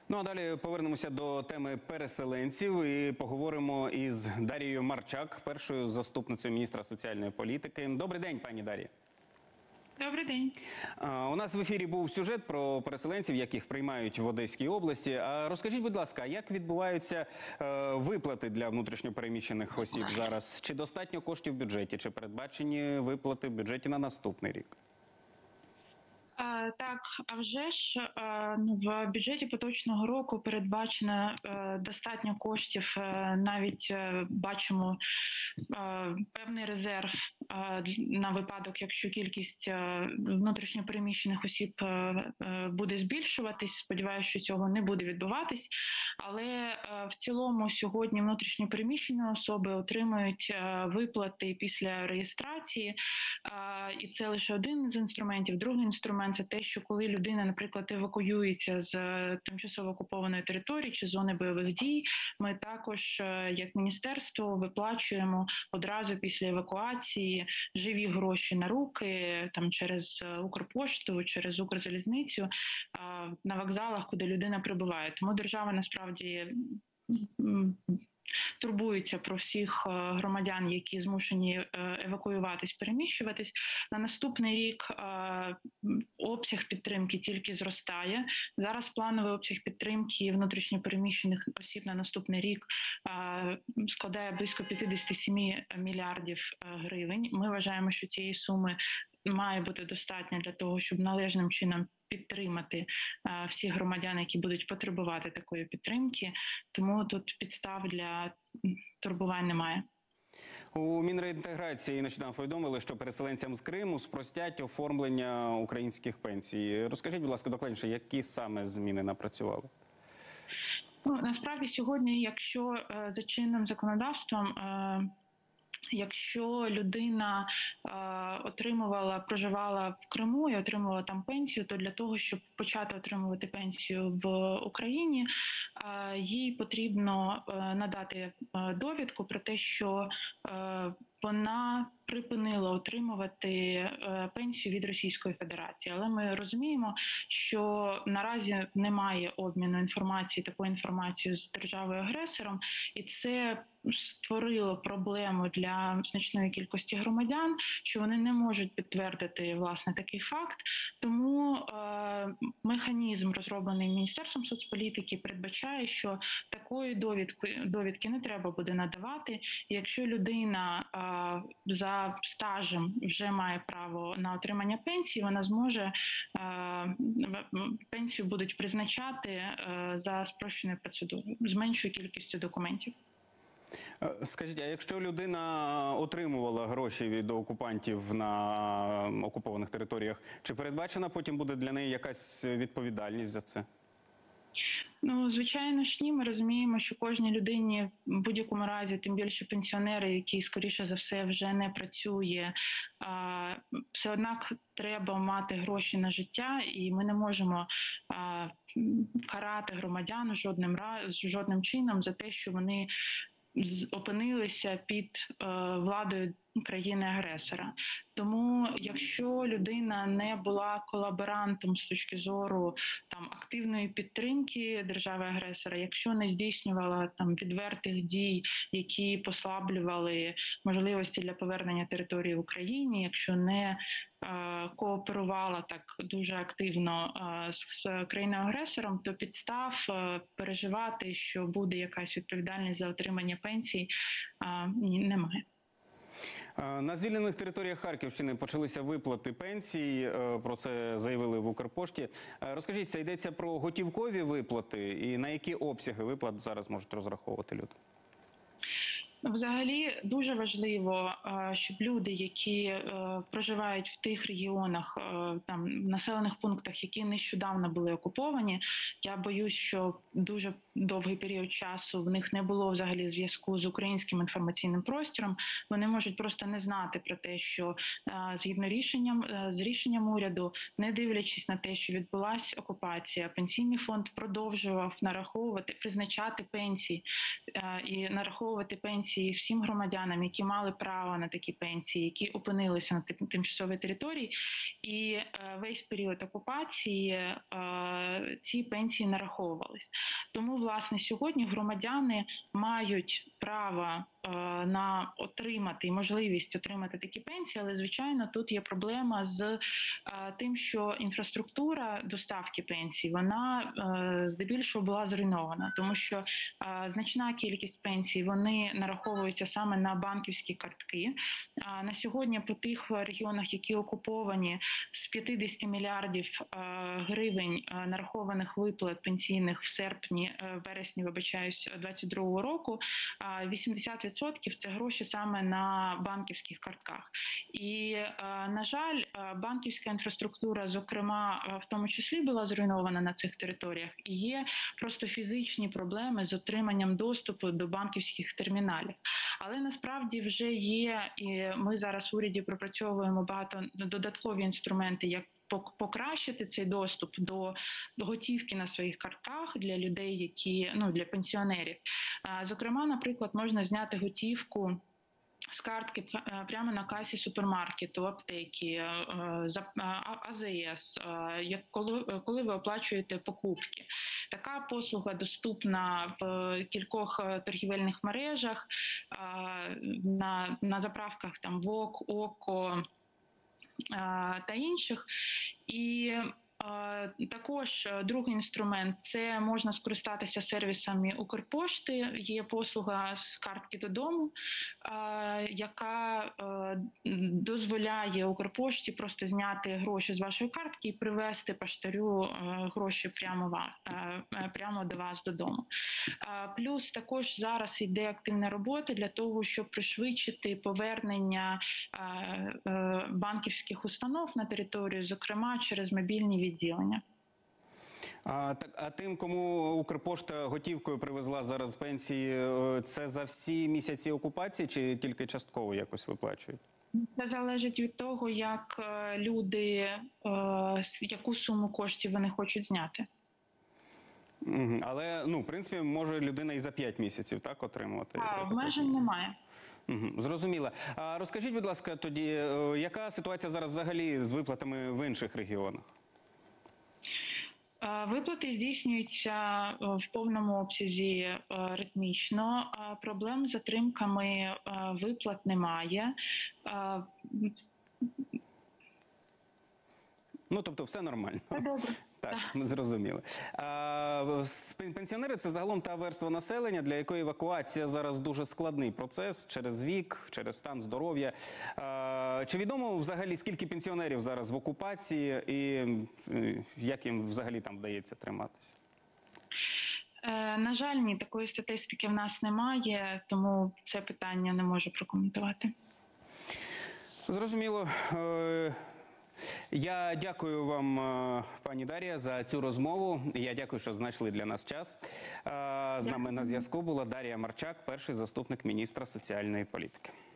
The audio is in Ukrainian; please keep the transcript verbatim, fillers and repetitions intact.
Ну а далі повернемося до теми переселенців і поговоримо із Дарією Марчак, першою заступницею міністра соціальної політики. Добрий день, пані Дар'я. Добрий день. У нас в ефірі був сюжет про переселенців, яких приймають в Одеській області. А розкажіть, будь ласка, як відбуваються е, виплати для внутрішньопереміщених осіб зараз? Чи достатньо коштів в бюджеті? Чи передбачені виплати в бюджеті на наступний рік? Так, а вже ж в бюджеті поточного року передбачено достатньо коштів, навіть бачимо певний резерв на випадок, якщо кількість внутрішньопереміщених осіб буде збільшуватись. Сподіваюся, що цього не буде відбуватись. Але в цілому сьогодні внутрішньопереміщені особи отримують виплати після реєстрації. І це лише один з інструментів. Другий інструмент – це те, що коли людина, наприклад, евакуюється з тимчасово окупованої території чи зони бойових дій, ми також, як міністерство, виплачуємо одразу після евакуації живі гроші на руки, там через Укрпошту, через Укрзалізницю, на вокзалах, куди людина прибуває. Тому держава насправді турбується про всіх громадян, які змушені евакуюватись, переміщуватись. На наступний рік обсяг підтримки тільки зростає. Зараз плановий обсяг підтримки внутрішньопереміщених осіб на наступний рік складає близько п'ятдесят сім мільярдів гривень. Ми вважаємо, що цієї суми має бути достатньо для того, щоб належним чином підтримати а, всіх громадян, які будуть потребувати такої підтримки. Тому тут підстав для турбувань немає. У Мінреінтеграції нещодавно повідомили, що переселенцям з Криму спростять оформлення українських пенсій. Розкажіть, будь ласка, докладніше, які саме зміни напрацювали? Ну, насправді сьогодні, якщо е, за чинним законодавством е, якщо людина е, отримувала, проживала в Криму і отримувала там пенсію, то для того, щоб почати отримувати пенсію в Україні, е, їй потрібно е, надати е, довідку про те, що е, вона припинила отримувати е, пенсію від Російської Федерації. Але ми розуміємо, що наразі немає обміну інформації, такою інформацією з державою-агресором, і це створило проблему для значної кількості громадян, що вони не можуть підтвердити, власне, такий факт. Тому е, механізм, розроблений Міністерством соцполітики, передбачає, що такої довідки, довідки не треба буде надавати. І якщо людина е, за стажем вже має право на отримання пенсії, вона зможе, е, пенсію будуть призначати е, за спрощеною процедурою, з меншою кількістю документів. Скажіть, а якщо людина отримувала гроші від окупантів на окупованих територіях, чи передбачена потім буде для неї якась відповідальність за це? Ну, звичайно ж ні. Ми розуміємо, що кожній людині в будь-якому разі, тим більше пенсіонери, які, скоріше за все, вже не працює, все однак треба мати гроші на життя, і ми не можемо карати громадян жодним, жодним чином за те, що вони опинилися під е, владою країни-агресора. Тому, якщо людина не була колаборантом з точки зору там активної підтримки держави-агресора, якщо не здійснювала там відвертих дій, які послаблювали можливості для повернення території в Україні, якщо не е, кооперувала так дуже активно е, з, з країною-агресором, то підстав е, переживати, що буде якась відповідальність за отримання пенсій, е, немає. На звільнених територіях Харківщини почалися виплати пенсій, про це заявили в Укрпошті. Розкажіть, це йдеться про готівкові виплати і на які обсяги виплат зараз можуть розраховувати люди? Взагалі дуже важливо, щоб люди, які проживають в тих регіонах, там населених пунктах, які нещодавно були окуповані, я боюсь, що дуже довгий період часу в них не було взагалі зв'язку з українським інформаційним простором. Вони можуть просто не знати про те, що згідно рішенням з рішенням уряду, не дивлячись на те, що відбулася окупація, пенсійний фонд продовжував нараховувати, призначати пенсії і нараховувати пенсії пенсії всім громадянам, які мали право на такі пенсії, які опинилися на тим- тимчасовій території, і е, весь період окупації е, ці пенсії нараховувались. Тому, власне, сьогодні громадяни мають право е, на отримати і можливість отримати такі пенсії, але, звичайно, тут є проблема з е, тим, що інфраструктура доставки пенсій, вона е, здебільшого була зруйнована, тому що е, значна кількість пенсій, вони нараховуються саме на банківські картки. А на сьогодні по тих регіонах, які окуповані, з п'ятдесят мільярдів е, гривень е, нарахованих виплат пенсійних в серпні, е, вересні, вибачаюсь, двадцять другого року, е, вісімдесят відсотків це гроші саме на банківських картках. І, е, на жаль, е, банківська інфраструктура, зокрема, е, в тому числі була зруйнована на цих територіях. І є просто фізичні проблеми з отриманням доступу до банківських терміналів. Але насправді вже є, і ми зараз в уряді пропрацьовуємо багато додаткові інструменти, як пок- покращити цей доступ до готівки на своїх картках для людей, які, ну, для пенсіонерів. А, Зокрема, наприклад, можна зняти готівку з картки пр- прямо на касі супермаркету, аптеки, е, за- а- АЗС, е, як коли, коли ви оплачуєте покупки. Така послуга доступна в кількох е, торгівельних мережах, е, на, на заправках там ВОК, ОКО е, та інших. І е, також е, другий інструмент – це можна скористатися сервісами Укрпошти. Є послуга з картки додому, е, яка е, дозволяє Укрпошті просто зняти гроші з вашої картки і привезти поштарю е, гроші прямо, ва- е, е, прямо до вас додому. Е, Плюс також зараз йде активна робота для того, щоб пришвидшити повернення е, е, банківських установ на територію, зокрема через мобільні відділення. А, так, а тим, кому Укрпошта готівкою привезла зараз пенсії, е, це за всі місяці окупації чи тільки частково якось виплачують? Це залежить від того, як е, люди, е, с- яку суму коштів вони хочуть зняти. Мгм. Але, ну, в принципі, може людина і за п'ять місяців так отримувати? А я так обмежень розумію. немає. Мгм. Зрозуміло. А розкажіть, будь ласка, тоді, е, яка ситуація зараз взагалі з виплатами в інших регіонах? Е, Виплати здійснюються е, в повному обсязі е, ритмічно. Е, Проблем з затримками е, виплат немає. Е, Ну, тобто, все нормально. Все добре. Так, ми зрозуміли. А, с- пен- пенсіонери – це загалом та верства населення, для якої евакуація зараз дуже складний процес через вік, через стан здоров'я. А, чи відомо взагалі, скільки пенсіонерів зараз в окупації і е, як їм взагалі там вдається триматися? Е, На жаль, ні, такої статистики в нас немає, тому це питання не можу прокоментувати. Зрозуміло. Е, Я дякую вам, е, пані Дар'я, за цю розмову. Я дякую, що знайшли для нас час. Е, З нами на зв'язку була Дар'я Марчак, перший заступник міністра соціальної політики.